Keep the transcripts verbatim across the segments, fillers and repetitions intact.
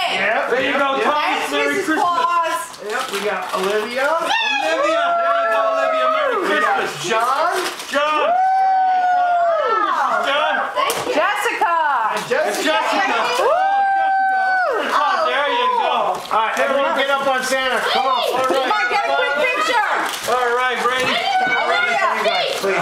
name. Yep. There you go, Yep. Thomas. Thanks, Merry Missus Christmas. Claus. Yep. We got Olivia. Olivia. There you go, Olivia. Merry We got Christmas. John. John. Wow. John. Thank you. Jessica. And Jessica. Jessica. Woo. Oh, there you go. All right, everyone get up on Santa. Come on. All Come right. on, get a quick picture. All right, Brady. Olivia. Please.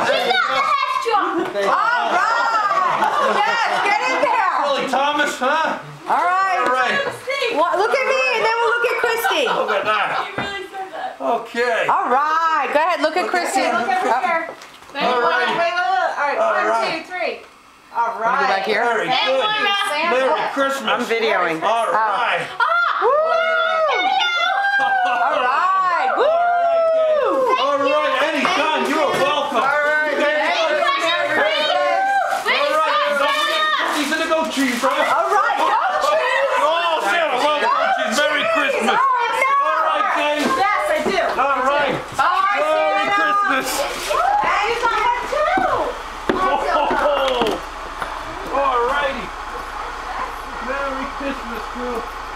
All right. Yes, get in there. Really, Thomas, huh? All right. All right. Well, look at me, and then we'll look at Christy. Look at that. You really said that. Okay. All right. Go ahead. Look at Christy. Okay, look over Uh, here. Wait, All wait, right. wait, wait, wait. All right, All one, right. two, three. All Wanna go back right. here? Very good. Santa. Merry Christmas. I'm videoing. All right. Woo! All right. Woo! All right, anytime. You are welcome. All right. Merry Christmas. All right. Don't forget cookies and the goat cheese, right? All right. Go cheese. Oh, Santa loves goat cheese. Merry Christmas. All right, gang. Yes, I do. All right. All right, Merry Santa. Christmas. Hey, you got that too. Oh, all righty. Merry Christmas, crew.